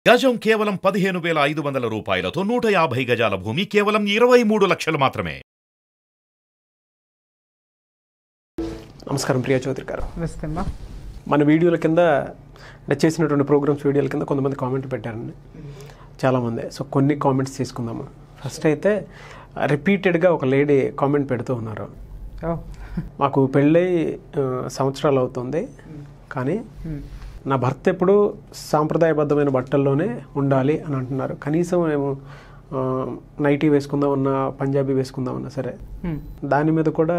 గజం కేవలం 15,500 రూపాయలతో 150 గజాల భూమి కేవలం 23 లక్షలు మాత్రమే. నమస్కారం ప్రియా చౌదరి గారు. నమస్తే. మన వీడియోల కింద చేసినటువంటి ప్రోగ్రామ్స్ వీడియోల కింద కొంతమంది కామెంట్ పెట్టారండి, చాలామంది. సో కొన్ని కామెంట్స్ తీసుకుందాము. ఫస్ట్ అయితే రిపీటెడ్గా ఒక లేడీ కామెంట్ పెడుతూ ఉన్నారు. మాకు పెళ్ళై సంవత్సరాలు అవుతుంది, కానీ నా భర్త ఎప్పుడు సాంప్రదాయబద్ధమైన బట్టల్లోనే ఉండాలి అని అంటున్నారు. కనీసం మేము నైటీ వేసుకుందామన్నా, పంజాబీ వేసుకుందామన్నా సరే దాని మీద కూడా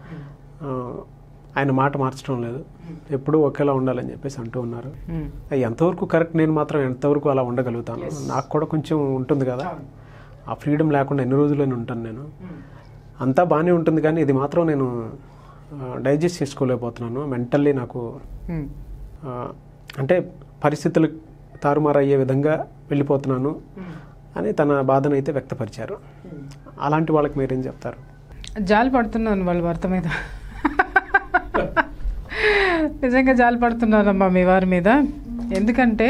ఆయన మాట మార్చడం లేదు, ఎప్పుడూ ఒకేలా ఉండాలని చెప్పేసి అంటూ ఉన్నారు. ఎంతవరకు కరెక్ట్? నేను మాత్రం ఎంతవరకు అలా ఉండగలుగుతాను? నాకు కూడా కొంచెం ఉంటుంది కదా, ఆ ఫ్రీడమ్ లేకుండా ఎన్ని రోజులని ఉంటాను నేను. అంతా బాగానే ఉంటుంది, కానీ ఇది మాత్రం నేను డైజెస్ట్ చేసుకోలేకపోతున్నాను. మెంటల్లీ నాకు అంటే పరిస్థితులు తారుమారయ్యే విధంగా వెళ్ళిపోతున్నాను అని తన బాధను అయితే వ్యక్తపరిచారు. అలాంటి వాళ్ళకి మీరేం చెప్తారు? జాలి పడుతున్నాను వాళ్ళ భర్త మీద. నిజంగా జాలి పడుతున్నానమ్మా మీ వారి మీద. ఎందుకంటే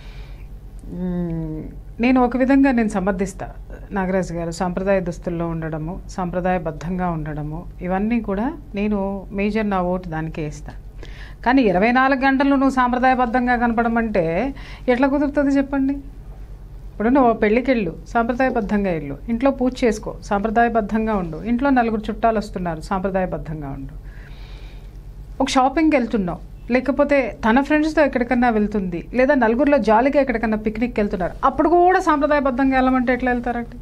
నేను ఒక విధంగా నేను సమర్థిస్తా నాగరాజు గారు. సాంప్రదాయ దుస్తుల్లో ఉండడము, సాంప్రదాయబద్ధంగా ఉండడము, ఇవన్నీ కూడా నేను మేజర్ నా ఓటు దానికే ఇస్తాను. కానీ 24 గంటలు నువ్వు సాంప్రదాయబద్ధంగా కనపడమంటే ఎట్లా కుదురుతుంది చెప్పండి? ఇప్పుడు నువ్వు పెళ్ళికి వెళ్ళు, సాంప్రదాయబద్ధంగా వెళ్ళు, ఇంట్లో పూజ చేసుకో, సాంప్రదాయబద్ధంగా ఉండు, ఇంట్లో 4 చుట్టాలు వస్తున్నారు, సాంప్రదాయబద్ధంగా ఉండు. ఒక షాపింగ్కి వెళ్తున్నావు, లేకపోతే తన ఫ్రెండ్స్తో ఎక్కడికన్నా వెళ్తుంది, లేదా నలుగురిలో జాలీగా ఎక్కడికన్నా పిక్నిక్కి వెళ్తున్నారు, అప్పుడు కూడా సాంప్రదాయబద్ధంగా వెళ్ళమంటే ఎట్లా వెళ్తారంటే?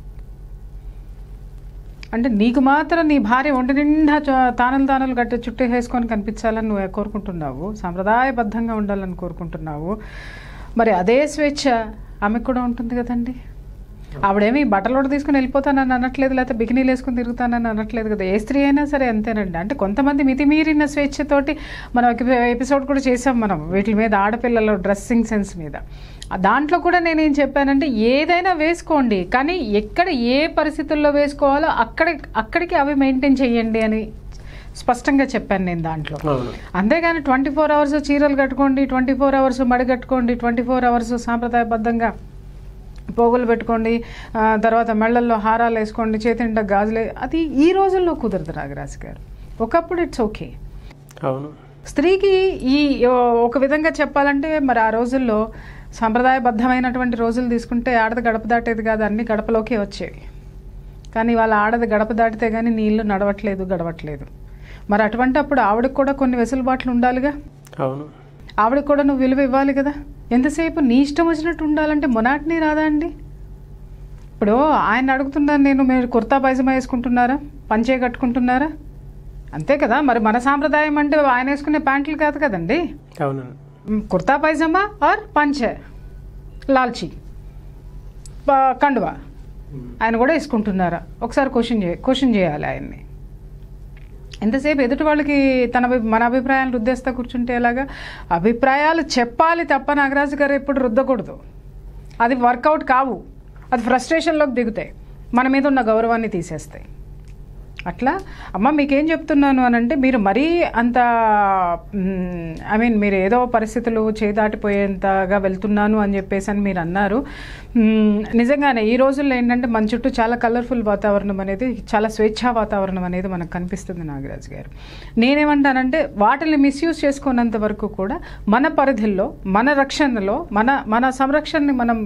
అంటే నీకు మాత్రం నీ భార్య ఒంటి నిండా తానలు గట్టి చుట్టూ వేసుకొని కనిపించాలని నువ్వు కోరుకుంటున్నావు, సాంప్రదాయబద్ధంగా ఉండాలని కోరుకుంటున్నావు. మరి అదే స్వేచ్ఛ ఆమెకు కూడా ఉంటుంది కదండి. ఆవిడేమి బట్టలు కూడా తీసుకుని వెళ్ళిపోతానని అనట్లేదు, లేకపోతే బికినీలు వేసుకుని తిరుగుతానని అనట్లేదు కదా. ఏ స్త్రీ అయినా సరే అంతేనండి. అంటే కొంతమంది మితిమీరిన స్వేచ్ఛతోటి మనం ఎపిసోడ్ కూడా చేసాం మనం వీటి మీద, ఆడపిల్లల డ్రెస్సింగ్ సెన్స్ మీద. దాంట్లో కూడా నేనేం చెప్పానంటే ఏదైనా వేసుకోండి, కానీ ఎక్కడ ఏ పరిస్థితుల్లో వేసుకోవాలో అక్కడికి అవి మెయింటైన్ చేయండి అని స్పష్టంగా చెప్పాను నేను దాంట్లో. అంతేగాని 24 అవర్స్ చీరలు కట్టుకోండి, 24 అవర్స్ మడి కట్టుకోండి, 24 అవర్స్ సాంప్రదాయబద్ధంగా పోగులు పెట్టుకోండి, తర్వాత మెళ్ళల్లో హారాలు వేసుకోండి, చేతింట గాజులే, అది ఈ రోజుల్లో కుదరదు నాగరాజు గారు. ఒకప్పుడు ఇట్స్ ఓకే. అవును, స్త్రీకి ఈ ఒక విధంగా చెప్పాలంటే మరి ఆ రోజుల్లో సాంప్రదాయబద్ధమైనటువంటి రోజులు తీసుకుంటే ఆడది గడప దాటేది కాదు, అన్ని గడపలోకే వచ్చేవి. కానీ వాళ్ళ ఆడది గడప దాటితే కానీ నీ ఇల్లు గడవట్లేదు. మరి అటువంటి అప్పుడు ఆవిడకు కూడా కొన్ని వెసులుబాట్లు ఉండాలిగా. అవును, ఆవిడకి కూడా నువ్వు విలువ ఇవ్వాలి కదా. ఎంతసేపు నీ ఇష్టం వచ్చినట్టు ఉండాలంటే మొనాటిని రాదా అండి? ఇప్పుడు ఆయన అడుగుతున్నాను నేను, మీరు కుర్తా పైజమా వేసుకుంటున్నారా, పంచే కట్టుకుంటున్నారా? అంతే కదా. మరి మన సాంప్రదాయం అంటే ఆయన వేసుకునే ప్యాంట్లు కాదు కదండి. అవును, కుర్తా పైజమా ఆర్ పంచే, లాల్చీ, కండువా ఆయన కూడా వేసుకుంటున్నారా? ఒకసారి క్వశ్చన్ చేయాలి ఆయన్ని. ఎంతసేపు ఎదుటి వాళ్ళకి మన అభిప్రాయాలు రుద్దేస్తా కూర్చుంటే ఎలాగా? అభిప్రాయాలు చెప్పాలి తప్ప నాగరాజు గారు ఎప్పుడు రుద్దకూడదు. అది వర్కౌట్ కావు, అది ఫ్రస్ట్రేషన్లోకి దిగుతాయి, మన మీద ఉన్న గౌరవాన్ని తీసేస్తాయి. అట్లా అమ్మ మీకేం చెప్తున్నాను అని అంటే, మీరు మరీ అంత మీరు ఏదో పరిస్థితులు చేదాటిపోయేంతగా వెళ్తున్నాను అని చెప్పేసి అని మీరు అన్నారు. నిజంగానే ఈ రోజుల్లో ఏంటంటే మన చుట్టూ చాలా కలర్ఫుల్ వాతావరణం అనేది, చాలా స్వేచ్ఛా వాతావరణం అనేది మనకు కనిపిస్తుంది నాగరాజు గారు. నేనేమంటానంటే వాటిని మిస్యూజ్ చేసుకున్నంత వరకు కూడా మన పరిధిలో, మన రక్షణలో, మన సంరక్షణని మనం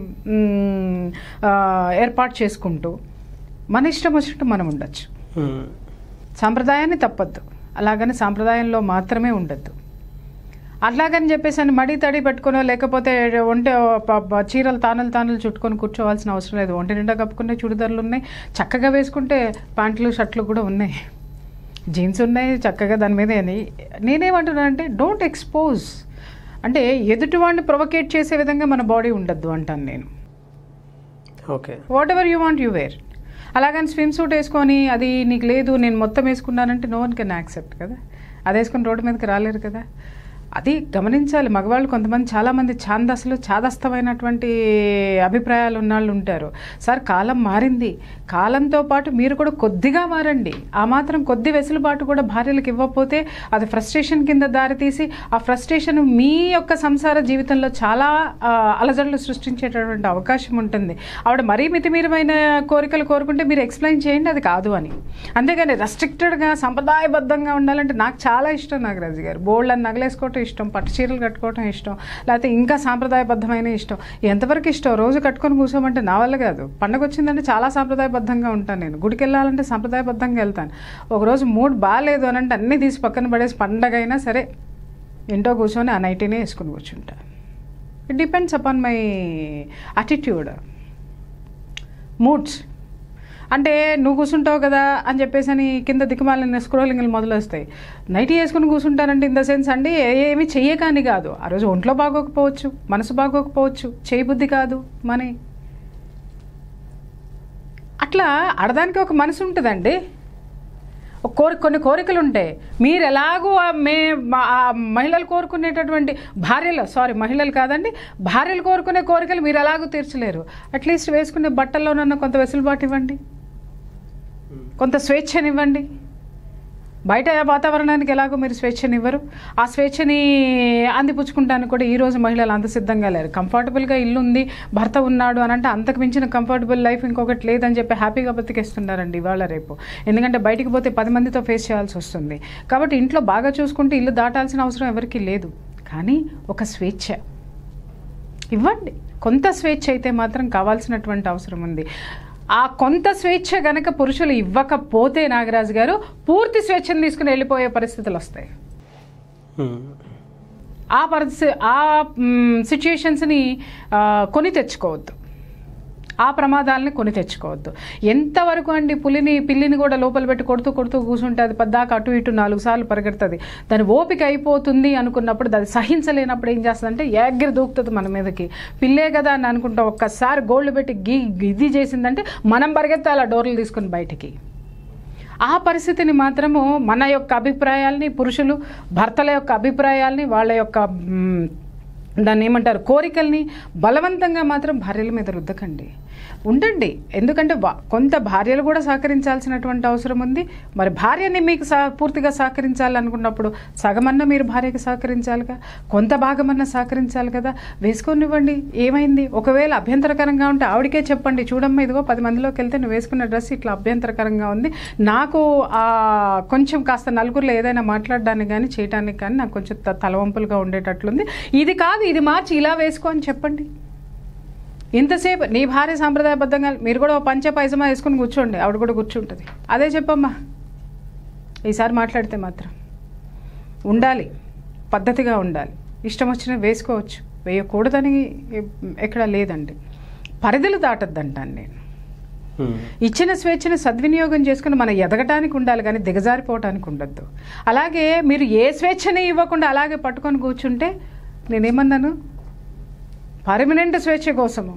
ఏర్పాటు చేసుకుంటూ మన ఇష్టం వచ్చినట్టు మనం ఉండొచ్చు. సాంప్రదాయాన్ని తప్పద్దు, అలాగని సాంప్రదాయంలో మాత్రమే ఉండద్దు. అట్లాగని చెప్పేసి అని మడి తడి పెట్టుకునో, లేకపోతే చీరలు తానలు చుట్టుకొని కూర్చోవాల్సిన అవసరం లేదు. ఒంటి నిండా కప్పుకునే చుడిదార్లు ఉన్నాయి, చక్కగా వేసుకుంటే ప్యాంట్లు షర్ట్లు కూడా ఉన్నాయి, జీన్స్ ఉన్నాయి చక్కగా. దాని మీద నేనేమంటున్నానంటే డోంట్ ఎక్స్పోజ్, అంటే ఎదుటివాడిని ప్రొవోకేట్ చేసే విధంగా మన బాడీ ఉండద్దు అంటాను నేను. Okay, whatever you want you wear. అలాగని స్విమ్ సూట్ వేసుకొని అది నీకు లేదు నేను మొత్తం వేసుకున్నానంటే నో వన్ కెన్ యాక్సెప్ట్ కదా. అది వేసుకొని రోడ్డు మీదకి రాలేరు కదా. అది గమనించాలి. మగవాళ్ళు కొంతమంది చాలామంది చాదస్తమైనటువంటి అభిప్రాయాలు ఉన్నాళ్ళు ఉంటారు. సార్ కాలం మారింది, కాలంతో పాటు మీరు కూడా కొద్దిగా మారండి. ఆ మాత్రం కొద్ది వెసులుబాటు కూడా భార్యలకు ఇవ్వకపోతే అది ఫ్రస్ట్రేషన్ కింద దారితీసి ఆ ఫ్రస్ట్రేషన్ మీ యొక్క సంసార జీవితంలో చాలా అలజడులు సృష్టించేటటువంటి అవకాశం ఉంటుంది. ఆవిడ మరీ మితిమీరమైన కోరికలు కోరుకుంటే మీరు ఎక్స్ప్లెయిన్ చేయండి అది కాదు అని. అంతేగాని రెస్ట్రిక్టెడ్గా సంప్రదాయబద్ధంగా ఉండాలంటే నాకు చాలా ఇష్టం నాగరాజు గారు. బోల్డ్ నగలేసుకోవటం ఇష్టం, పట్టు చీరలు కట్టుకోవటం ఇష్టం, లేకపోతే ఇంకా సాంప్రదాయబద్ధమైన ఇష్టం. ఎంతవరకు ఇష్టం? రోజు కట్టుకొని కూర్చోమంటే నా వల్ల కాదు. పండగ వచ్చిందంటే చాలా సాంప్రదాయబద్ధంగా ఉంటాను నేను. గుడికి వెళ్ళాలంటే సాంప్రదాయబద్ధంగా వెళ్తాను. ఒకరోజు మూడ్ బాగాలేదు అని అంటే అన్నీ తీసి పక్కన పడేసి పండగ అయినా సరే ఇంట్లో కూర్చొని ఆ నైటీనే వేసుకుని కూర్చుంటా. It depends upon my attitude, moods. అంటే నువ్వు కూర్చుంటావు కదా అని చెప్పేసి అని కింద దిక్కుమాలిన స్క్రోలింగ్లు మొదలొస్తాయి. నైటీ వేసుకుని కూర్చుంటారంటే ఇన్ ద సెన్స్ అండి ఏమి చెయ్యకాని కాదు. ఆ రోజు ఒంట్లో బాగోకపోవచ్చు, మనసు బాగోకపోవచ్చు, చేయబుద్ధి కాదు మని. అట్లా ఆడదానికి ఒక మనసు ఉంటుందండి, కొన్ని కోరికలు ఉంటాయి. మీరు ఎలాగో మహిళలు కోరుకునేటటువంటి మహిళలు కాదండి, భార్యలు కోరుకునే కోరికలు మీరు ఎలాగో తీర్చలేరు. అట్లీస్ట్ వేసుకునే బట్టల్లోనన్నా కొంత వెసులుబాటు ఇవ్వండి, కొంత స్వేచ్ఛనివ్వండి. బయట వాతావరణానికి ఎలాగో మీరు స్వేచ్ఛనివ్వరు. ఆ స్వేచ్ఛని అందిపుచ్చుకుంటానికి కూడా ఈరోజు మహిళలు అంత సిద్ధంగా లేరు. కంఫర్టబుల్గా ఇల్లు ఉంది, భర్త ఉన్నాడు అని అంటే అంతకు మించిన కంఫర్టబుల్ లైఫ్ ఇంకొకటి లేదని చెప్పి హ్యాపీగా బతికేస్తున్నారండి ఇవాళ రేపు. ఎందుకంటే బయటికి పోతే 10 మందితో ఫేస్ చేయాల్సి వస్తుంది. కాబట్టి ఇంట్లో బాగా చూసుకుంటే ఇల్లు దాటాల్సిన అవసరం ఎవరికీ లేదు. కానీ ఒక స్వేచ్ఛ ఇవ్వండి. కొంత స్వేచ్ఛ అయితే మాత్రం కావాల్సినటువంటి అవసరం ఉంది. ఆ కొంత స్వేచ్ఛ గనక పురుషులు ఇవ్వకపోతే నాగరాజు గారు పూర్తి స్వేచ్ఛను తీసుకుని వెళ్ళిపోయే పరిస్థితులు వస్తాయి. ఆ సిచ్యుయేషన్స్ని కొని తెచ్చుకోవద్దు, ఆ ప్రమాదాలని కొని తెచ్చుకోవద్దు. ఎంతవరకు అండి పిల్లిని కూడా లోపల పెట్టి కొడుతూ కూర్చుంటే అది పద్దాక అటు ఇటు 4 సార్లు పరిగెడుతుంది. దాని ఓపిక అయిపోతుంది అనుకున్నప్పుడు అది సహించలేనప్పుడు ఏం చేస్తుందంటే ఎగిరి దూకుతుంది మన మీదకి. పిల్లే కదా అని అనుకుంటాం, ఒక్కసారి గోల్డ్ పెట్టి ఇది చేసిందంటే మనం పరిగెత్తాలి ఆ డోర్లు తీసుకుని బయటికి. ఆ పరిస్థితిని మాత్రము మన యొక్క అభిప్రాయాల్ని, పురుషులు భర్తల యొక్క అభిప్రాయాల్ని, వాళ్ళ యొక్క దాన్ని ఏమంటారు కోరికల్ని బలవంతంగా మాత్రం భార్యల మీద రుద్దకండి. ఉండండి. ఎందుకంటే కొంత భార్యలు కూడా సహకరించాల్సినటువంటి అవసరం ఉంది. మరి భార్యని మీకు పూర్తిగా సహకరించాలనుకున్నప్పుడు సగమన్నా మీరు భార్యకి సహకరించాలిగా, కొంత భాగమన్నా సహకరించాలి కదా. వేసుకొనివ్వండి. ఏమైంది? ఒకవేళ అభ్యంతరకరంగా ఉంటే ఆవిడకే చెప్పండి, చూడమ్మా ఇదిగో 10 మందిలోకి వెళ్తే నువ్వు వేసుకున్న డ్రెస్ ఇట్లా అభ్యంతరకరంగా ఉంది, నాకు కొంచెం కాస్త నలుగురిలో ఏదైనా మాట్లాడడానికి కానీ చేయడానికి కానీ నాకు కొంచెం తలవంపులుగా ఉండేటట్లుంది, ఇది కాదు ఇది మార్చి ఇలా వేసుకో అని చెప్పండి. ఇంతసేపు నీ భార్య సాంప్రదాయబద్ధంగా మీరు కూడా పంచ పైజమా వేసుకుని కూర్చోండి, ఆవిడ కూడా కూర్చుంటుంది. అదే చెప్పమ్మా. ఈసారి మాట్లాడితే మాత్రం ఉండాలి, పద్ధతిగా ఉండాలి. ఇష్టం వచ్చిన వేసుకోవచ్చు, వేయకూడదని ఎక్కడ లేదండి. పరిధులు దాటద్దంటాను నేను. ఇచ్చిన స్వేచ్ఛను సద్వినియోగం చేసుకుని మనం ఎదగటానికి ఉండాలి కానీ దిగజారిపోవటానికి ఉండద్దు. అలాగే మీరు ఏ స్వేచ్ఛని ఇవ్వకుండా అలాగే పట్టుకొని కూర్చుంటే నేనేమన్నాను, పర్మనెంట్ స్వేచ్ఛ కోసము,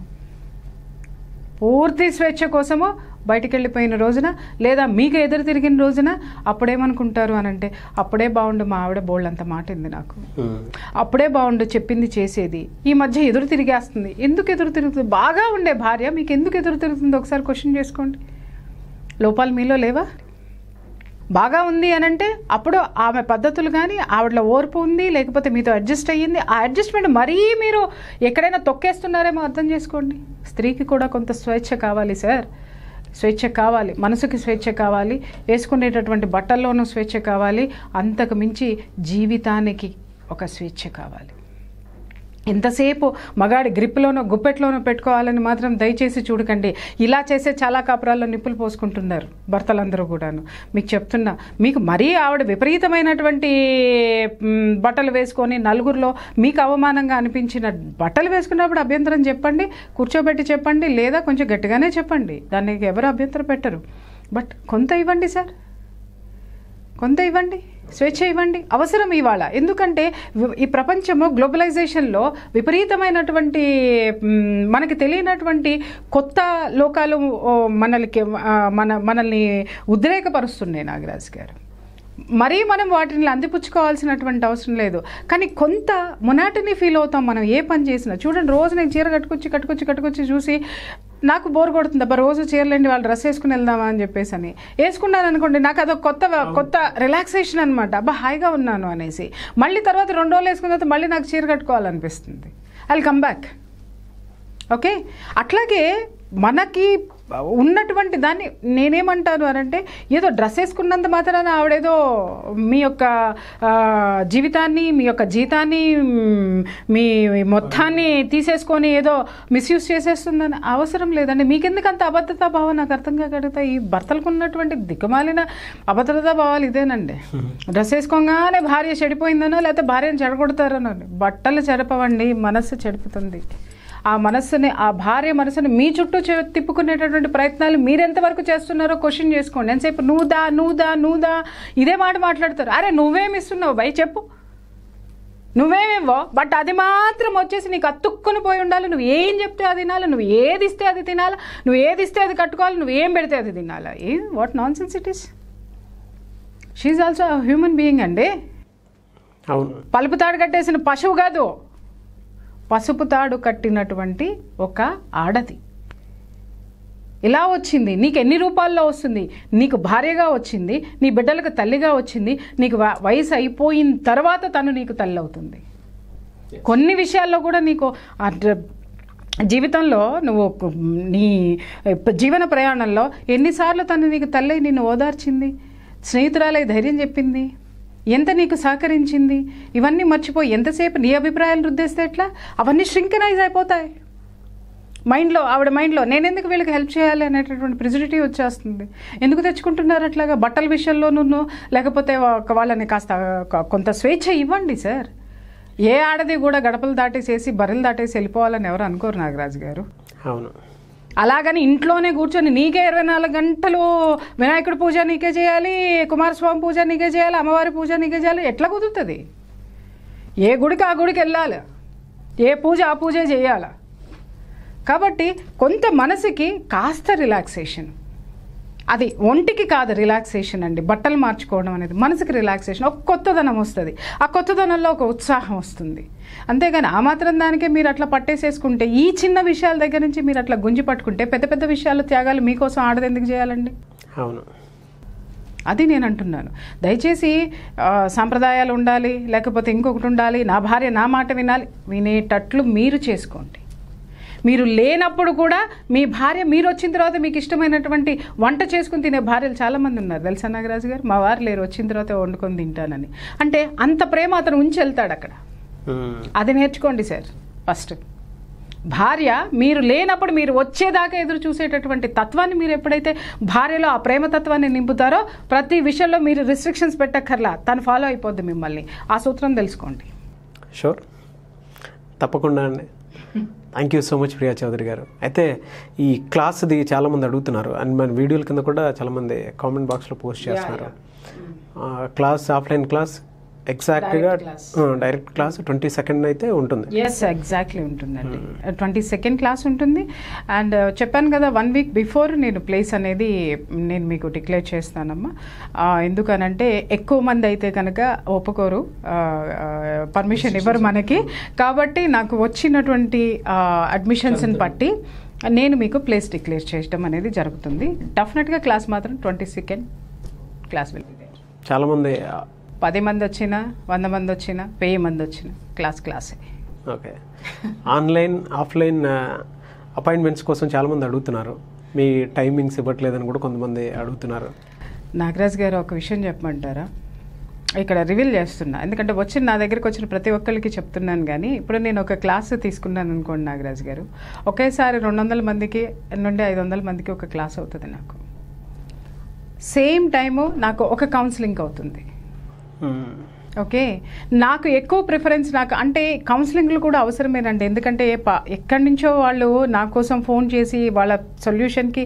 పూర్తి స్వేచ్ఛ కోసము బయటికి వెళ్ళిపోయిన రోజున లేదా మీకు ఎదురు తిరిగిన రోజున అప్పుడేమనుకుంటారు అని అంటే, అప్పుడే బాగుండు మా ఆవిడ బోల్డంత మాటింది నాకు, అప్పుడే బాగుండు చెప్పింది చేసేది, ఈ మధ్య ఎదురు తిరిగేస్తుంది. ఎందుకు ఎదురు తిరుగుతుంది? బాగా ఉండే భార్య మీకు ఎందుకు ఎదురు తిరుగుతుంది? ఒకసారి క్వశ్చన్ చేసుకోండి. లోపాలు మీలో లేవా? బాగా ఉంది అని అంటే అప్పుడు ఆమె పద్ధతులు కానీ ఆవిడలో ఓర్పు ఉంది, లేకపోతే మీతో అడ్జస్ట్ అయ్యింది. ఆ అడ్జస్ట్మెంట్ మరీ మీరు ఎక్కడైనా తొక్కేస్తున్నారేమో అర్థం చేసుకోండి. స్త్రీకి కూడా కొంత స్వేచ్ఛ కావాలి సార్, స్వేచ్ఛ కావాలి, మనసుకి స్వేచ్ఛ కావాలి, వేసుకునేటటువంటి బట్టల్లోనూ స్వేచ్ఛ కావాలి, అంతకు మించి జీవితానికి ఒక స్వేచ్ఛ కావాలి. ఎంతసేపు మగాడి గ్రిప్లోనో గుప్పెట్లోనో పెట్టుకోవాలని మాత్రం దయచేసి చూడకండి. ఇలా చేసే చాలా కాపురాల్లో నిప్పులు పోసుకుంటున్నారు భర్తలందరూ కూడాను. మీకు చెప్తున్నా, మీకు మరీ ఆవిడ విపరీతమైనటువంటి బట్టలు వేసుకొని నలుగురిలో మీకు అవమానంగా అనిపించిన బట్టలు వేసుకున్నప్పుడు అభ్యంతరం చెప్పండి, కూర్చోబెట్టి చెప్పండి, లేదా కొంచెం గట్టిగానే చెప్పండి, దానికి ఎవరు అభ్యంతరం పెట్టరు. బట్ కొంత ఇవ్వండి సార్, కొంత ఇవ్వండి, స్వేచ్ఛ ఇవ్వండి. అవసరం ఇవాళ. ఎందుకంటే ఈ ప్రపంచము గ్లోబలైజేషన్లో విపరీతమైనటువంటి మనకి తెలియనటువంటి కొత్త లోకాలు మనల్ని ఉద్రేకపరుస్తున్నాయి నాగరాజు గారు. మరీ మనం వాటిని అందిపుచ్చుకోవాల్సినటువంటి అవసరం లేదు. కానీ కొంత మొనాటనీ ఫీల్ అవుతాం మనం ఏ పని చేసినా. చూడండి, రోజు నేను చీర కట్టుకొచ్చి చూసి నాకు బోర్ కొడుతుంది, అబ్బా రోజు చీరలేండి వాళ్ళు డ్రెస్ వేసుకుని వెళ్దామా అని చెప్పేసి అని వేసుకున్నాను అనుకోండి, నాకు అదొక కొత్త రిలాక్సేషన్ అనమాట. అబ్బా హాయిగా ఉన్నాను అనేసి మళ్ళీ తర్వాత 2 రోజులు వేసుకున్న తర్వాత మళ్ళీ నాకు చీర కట్టుకోవాలనిపిస్తుంది. I will come back. Okay, అట్లాగే మనకి ఉన్నటువంటి దాన్ని నేనేమంటాను అనంటే, ఏదో డ్రెస్ వేసుకున్నంత మాత్రాన ఆవిడేదో మీ యొక్క జీవితాన్ని, మీ యొక్క జీతాన్ని, మీ మొత్తాన్ని తీసేసుకొని ఏదో మిస్యూజ్ చేసేస్తుందని అవసరం లేదండి. మీకెందుకు అంత అభద్రతా భావం నాకు అర్థం కాగలుగుతాయి. ఈ భర్తలకు ఉన్నటువంటి దిక్కుమాలిన అభద్రతా భావాలు ఇదేనండి. డ్రెస్ వేసుకోగానే భార్య చెడిపోయిందనో లేకపోతే భార్యను చెడగొడతారనో. బట్టలు చెడపవండి, మనస్సు చెడుపుతుంది. ఆ మనస్సుని, ఆ భార్య మనసుని మీ చుట్టూ తిప్పుకునేటటువంటి ప్రయత్నాలు మీరెంతవరకు చేస్తున్నారో క్వశ్చన్ చేసుకోండి. ఎంతసేపు నువ్వుదా ఇదే మాట మాట్లాడతారు. అరే నువ్వేమి ఇస్తున్నావు భయ్ చెప్పు, నువ్వేమివ్వో, బట్ అది మాత్రం వచ్చేసి నీకు అతుక్కుని పోయి ఉండాలి. నువ్వు ఏం చెప్తే అది తినాలి, నువ్వు ఏది ఇస్తే అది తినాలి, నువ్వు ఏది ఇస్తే అది కట్టుకోవాలి, నువ్వు ఏం పెడితే అది తినాలి. What nonsense it is. She also human being అండి. అవును, పలుపు తాడు కట్టేసిన పశువు కాదు, పసుపు తాడు కట్టినటువంటి ఒక ఆడది. ఇలా వచ్చింది, నీకు ఎన్ని రూపాల్లో వస్తుంది? నీకు భార్యగా వచ్చింది, నీ బిడ్డలకు తల్లిగా వచ్చింది, నీకు వయసు అయిపోయిన తర్వాత తను నీకు తల్లి అవుతుంది. కొన్ని విషయాల్లో కూడా నీకు జీవితంలో నువ్వు నీ జీవన ప్రయాణంలో ఎన్నిసార్లు తను నీకు తల్లి నిన్ను ఓదార్చింది, స్నేహితురాలై ధైర్యం చెప్పింది, ఎంత నీకు సహకరించింది. ఇవన్నీ మర్చిపోయి ఎంతసేపు నీ అభిప్రాయాలు రుద్దేస్తే ఎట్లా? అవన్నీ ష్రింకనైజ్ అయిపోతాయి మైండ్లో. ఆవిడ మైండ్లో నేనెందుకు వీళ్ళకి హెల్ప్ చేయాలి అనేటటువంటి ప్రిజరిటీ వచ్చేస్తుంది. ఎందుకు తెచ్చుకుంటున్నారు అట్లాగా? బట్టల విషయంలోనూ లేకపోతే వాళ్ళని కాస్త కొంత స్వేచ్ఛ ఇవ్వండి సార్. ఏ ఆడది కూడా గడపలు దాటేసేసి బర్రెలు దాటేసి వెళ్ళిపోవాలని ఎవరు అనుకోరు నాగరాజు గారు. అవును, అలాగని ఇంట్లోనే కూర్చొని నీకే 24 గంటలు వినాయకుడి పూజ నీకే చేయాలి, కుమారస్వామి పూజ నీకే చేయాలి, అమ్మవారి పూజ నీకే చేయాలి, ఎట్లా కుదురుతుంది? ఏ గుడికి ఆ గుడికి వెళ్ళాలి, ఏ పూజ ఆ పూజే చేయాలి. కాబట్టి కొంత మనసుకి కాస్త రిలాక్సేషన్, అది ఒంటికి కాదు రిలాక్సేషన్ అండి. బట్టలు మార్చుకోవడం అనేది మనసుకి రిలాక్సేషన్, ఒక కొత్తదనం వస్తుంది. ఆ కొత్తదనంలో ఒక ఉత్సాహం వస్తుంది. అంతేగాని ఆ మాత్రం దానికే మీరు అట్లా పట్టేసేసుకుంటే, ఈ చిన్న విషయాల దగ్గర నుంచి మీరు అట్లా గుంజి పట్టుకుంటే పెద్ద పెద్ద విషయాలు త్యాగాలు మీకోసం ఆడది ఎందుకు చేయాలండి? అవును, అది నేను అంటున్నాను. దయచేసి సాంప్రదాయాలు ఉండాలి, లేకపోతే ఇంకొకటి ఉండాలి, నా భార్య నా మాట వినాలి, వినేటట్లు మీరు చేసుకోండి. మీరు లేనప్పుడు కూడా మీ భార్య మీరు వచ్చిన తర్వాత మీకు ఇష్టమైనటువంటి వంట చేసుకుని తినే భార్యలు చాలామంది ఉన్నారు తెలుసా నాగరాజు గారు. మా వారు లేరు, వచ్చిన తర్వాత వండుకొని తింటానని. అంటే అంత ప్రేమ అతను ఉంచి వెళ్తాడు అక్కడ. అది నేర్చుకోండి సార్. ఫస్ట్ భార్య మీరు లేనప్పుడు మీరు వచ్చేదాకా ఎదురు చూసేటటువంటి తత్వాన్ని మీరు ఎప్పుడైతే భార్యలో ఆ ప్రేమతత్వాన్ని నింపుతారో ప్రతి విషయంలో మీరు రిస్ట్రిక్షన్స్ పెట్టక్కర్లా, తను ఫాలో అయిపోద్ది మిమ్మల్ని. ఆ సూత్రం తెలుసుకోండి. షూర్, తప్పకుండా అండి. Thank you so much Priya Chaudhary గారు. అయితే ఈ క్లాస్ది చాలామంది అడుగుతున్నారు అండ్ మన వీడియోల కింద కూడా చాలామంది కామెంట్ బాక్స్లో పోస్ట్ చేస్తున్నారు. క్లాస్ ఆఫ్లైన్ క్లాస్ ఎగ్జాక్ట్గా డైరెక్ట్ క్లాస్ 22nd అయితే ఉంటుంది. ఎస్, ఎగ్జాక్ట్లీ ఉంటుందండి. 22nd క్లాస్ ఉంటుంది. అండ్ చెప్పాను కదా 1 వీక్ బిఫోర్ నేను ప్లేస్ అనేది నేను మీకు డిక్లేర్ చేస్తానమ్మా. ఎందుకనంటే ఎక్కువ మంది అయితే కనుక ఒప్పుకోరు, పర్మిషన్ ఇవ్వరు మనకి. కాబట్టి నాకు వచ్చినటువంటి అడ్మిషన్స్ని బట్టి నేను మీకు ప్లేస్ డిక్లేర్ చేయడం అనేది జరుగుతుంది. డెఫినెట్గా క్లాస్ మాత్రం 22nd క్లాస్ వెళ్తుంది. చాలామంది 10 మంది వచ్చినా, 100 మంది వచ్చినా, 1000 మంది వచ్చినా క్లాసే. ఓకే, ఆన్లైన్ ఆఫ్లైన్ అపాయింట్మెంట్స్ కోసం చాలామంది అడుగుతున్నారు. మీ టైమింగ్స్ ఇవ్వట్లేదని కూడా కొంతమంది అడుగుతున్నారు. నాగరాజ్ గారు ఒక విషయం చెప్పమంటారా? ఇక్కడ రివీల్ చేస్తున్నా, ఎందుకంటే నా దగ్గరికి వచ్చిన ప్రతి ఒక్కరికి చెప్తున్నాను. కానీ ఇప్పుడు నేను ఒక క్లాస్ తీసుకున్నాను అనుకోండి నాగరాజ్ గారు, ఒకేసారి 200 మందికి నుండి 500 మందికి ఒక క్లాస్ అవుతుంది. నాకు సేమ్ టైము నాకు ఒక కౌన్సిలింగ్ అవుతుంది. ఓకే, నాకు ఎక్కువ ప్రిఫరెన్స్ నాకు అంటే కౌన్సిలింగ్లు కూడా అవసరమేనండి. ఎందుకంటే ఎక్కడి నుంచో వాళ్ళు నా కోసం ఫోన్ చేసి వాళ్ళ సొల్యూషన్కి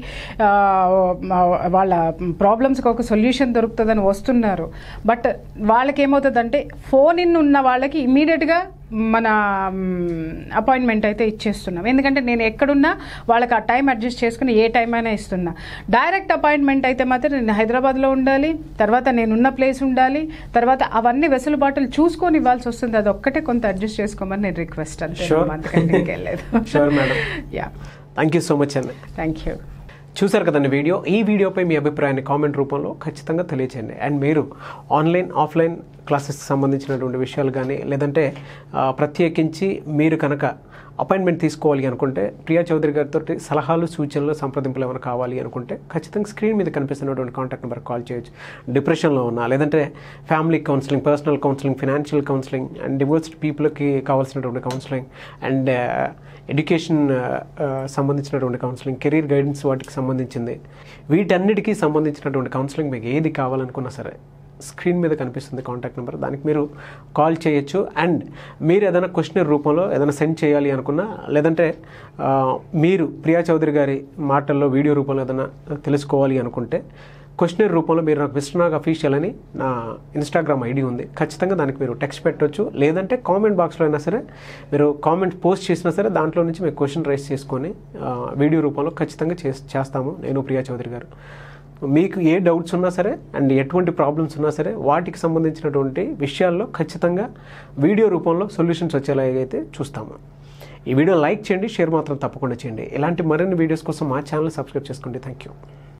వాళ్ళ ప్రాబ్లమ్స్కి ఒక సొల్యూషన్ దొరుకుతుందని వస్తున్నారు. బట్ వాళ్ళకి ఏమవుతుందంటే ఫోన్ ఇన్ ఉన్న వాళ్ళకి ఇమ్మీడియట్గా మన అపాయింట్మెంట్ అయితే ఇచ్చేస్తున్నాం. ఎందుకంటే నేను ఎక్కడున్నా వాళ్ళకి ఆ టైం అడ్జస్ట్ చేసుకుని ఏ టైం అయినా ఇస్తున్నా. డైరెక్ట్ అపాయింట్మెంట్ అయితే మాత్రం నేను హైదరాబాద్లో ఉండాలి, తర్వాత నేనున్న ప్లేస్ ఉండాలి, తర్వాత అవన్నీ వెసులుబాటులు చూసుకొని ఇవ్వాల్సి వస్తుంది. అది ఒక్కటే కొంత అడ్జస్ట్ చేసుకోమని నేను రిక్వెస్ట్ అంతే, అంతకంటే ఇంకెళ్ళలేదు. Sure madam. Yeah, thank you so much అండి. Thank you. చూసారు కదండి వీడియో. ఈ వీడియోపై మీ అభిప్రాయాన్ని కామెంట్ రూపంలో ఖచ్చితంగా తెలియచేయండి. అండ్ మీరు ఆన్లైన్ ఆఫ్లైన్ క్లాసెస్కి సంబంధించినటువంటి విషయాలు కానీ, లేదంటే ప్రత్యేకించి మీరు కనుక అపాయింట్మెంట్ తీసుకోవాలి అనుకుంటే, ప్రియా చౌదరి గారితో సలహాలు సూచనలు సంప్రదింపులు ఏమైనా కావాలి అనుకుంటే ఖచ్చితంగా స్క్రీన్ మీద కనిపిస్తున్నటువంటి కాంటాక్ట్ నెంబర్కి కాల్ చేయొచ్చు. డిప్రెషన్లో ఉన్నా, లేదంటే family counselling, personal counselling, financial counselling, and divorced పీపుల్కి కావాల్సినటువంటి కౌన్సిలింగ్, అండ్ ఎడ్యుకేషన్ సంబంధించినటువంటి కౌన్సిలింగ్, కెరీర్ గైడెన్స్ వాటికి సంబంధించింది, వీటన్నిటికీ సంబంధించినటువంటి కౌన్సిలింగ్ మీకు ఏది కావాలనుకున్నా సరే స్క్రీన్ మీద కనిపిస్తుంది కాంటాక్ట్ నెంబర్, దానికి మీరు కాల్ చేయొచ్చు. అండ్ మీరు ఏదైనా క్వశ్చనర్ రూపంలో ఏదైనా సెండ్ చేయాలి అనుకున్నా, లేదంటే మీరు ప్రియా చౌదరి గారి మాటల్లో వీడియో రూపంలో ఏదైనా తెలుసుకోవాలి అనుకుంటే క్వశ్చనర్ రూపంలో మీరు నాకు విశ్వనాగ్ అఫీషియల్ అని నా ఇన్స్టాగ్రామ్ ఐడి ఉంది, ఖచ్చితంగా దానికి మీరు టెక్స్ట్ పెట్టవచ్చు. లేదంటే కామెంట్ బాక్స్లో అయినా సరే మీరు కామెంట్ పోస్ట్ చేసినా సరే దాంట్లో నుంచి మీరు క్వశ్చన్ రైస్ చేసుకొని వీడియో రూపంలో ఖచ్చితంగా చేస్తాము నేను, ప్రియా చౌదరి గారు. మీకు ఏ డౌట్స్ ఉన్నా సరే అండ్ ఎటువంటి ప్రాబ్లమ్స్ ఉన్నా సరే వాటికి సంబంధించినటువంటి విషయాల్లో ఖచ్చితంగా వీడియో రూపంలో సొల్యూషన్స్ వచ్చేలాగైతే చూస్తాము. ఈ వీడియో లైక్ చేయండి, షేర్ మాత్రం తప్పకుండా చేయండి. ఇలాంటి మరిన్ని వీడియోస్ కోసం మా ఛానల్ సబ్స్క్రైబ్ చేసుకోండి. Thank you.